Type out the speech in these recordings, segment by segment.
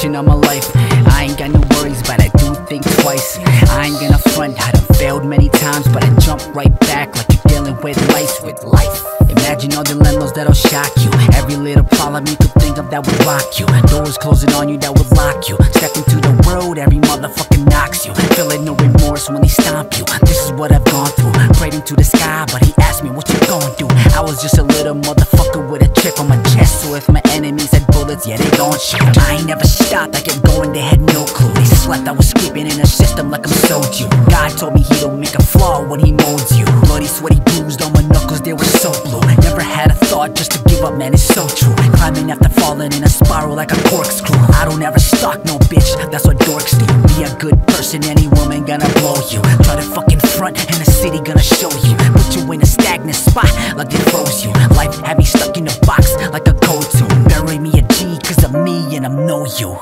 reflection of my life. I ain't got no worries, but I do think twice. I ain't gonna front, I done failed many times, but I jump right back like you're dealing with life. Imagine all dilemmas that'll shock you. Every little problem you could think of that would rock you. Doors closing on you that would lock you. Step into the road, every motherfucker knocks you. Feeling no remorse when they stomp you. This is what I've gone through. Prayed into the sky, but he asked me, what you gon' do? I was just a little motherfucker with a chip on my chest. So if my enemies had bullets, yeah, they gon' shoot. I ain't never stopped, I kept going, they had no clue. They slept, I was sleeping in a system like I'm soju. God told me he don't make a flaw when he molds you. Bloody, sweaty, bruised on my knuckles, they were so blue. Never had a thought just to give up, man, it's so true. Climbing after falling in a spiral like a corkscrew. I don't ever stalk no bitch, that's what dorks do. Be a good person, any woman gonna blow you. Try to fucking front and the city gonna show you. Put you in a stagnant spot like it froze you. Life had me stuck in a box like a code tune. Bury me a G cause of me and I'm no you.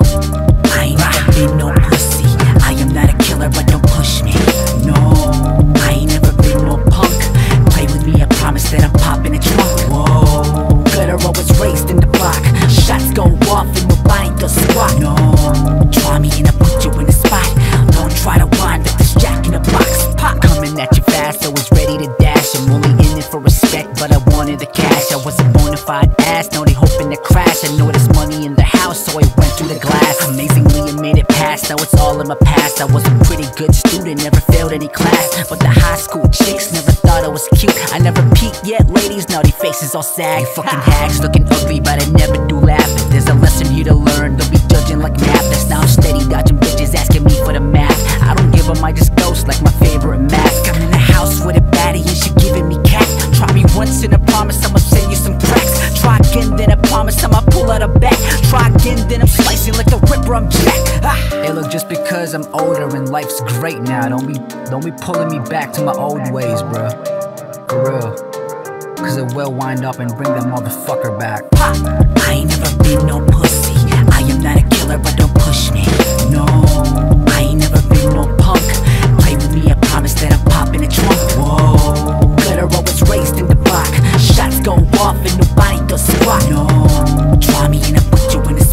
I ain't never been no pussy. I am not a killer but don't push me. No, I ain't never been no punk. Play with me, I promise that I'm popping a trunk. Whoa, glitter always raised in the block. Shots go off and nobody does squat. No, try me and I put you in the spot. Don't try to wind up this jack in the box. Pop coming at you fast, always ready to dash. I'm only in it for respect, but I wanted the cash. I was a bona fide ass, now they hoping to crash. I know there's money in the house, so I went through the glass. Amazingly I made it past, now it's all in my past. I was a pretty good student, never failed any class. But the high school chicks never thought I was cute. I never peaked yet, ladies, now they faces all sag. You fucking hags looking ugly, but I never do laugh. If there's a lesson here to learn, don't be judging like math. Now I'm steady dodging bitches asking me for the math. I don't give them, I just ghost like my favorite mask. I'm in the house with a baddie and she giving me cat. Try me once and I promise I'ma send you some cracks. Try again, then I promise I'ma pull out a bat. Try again, then I'm slicing like the Ripper, I'm Jack. Hey look, just because I'm older and life's great now, don't be pulling me back to my old ways, bruh. For real. Cause it will wind up and bring that motherfucker back. I ain't never been no pussy. I am not a killer, but don't push me. No, I ain't never been no punk. Play with me, I promise that I'm popping a trunk. Whoa, glitter always raised in the block. Shots go off and nobody does squat. No, try me and I put you in a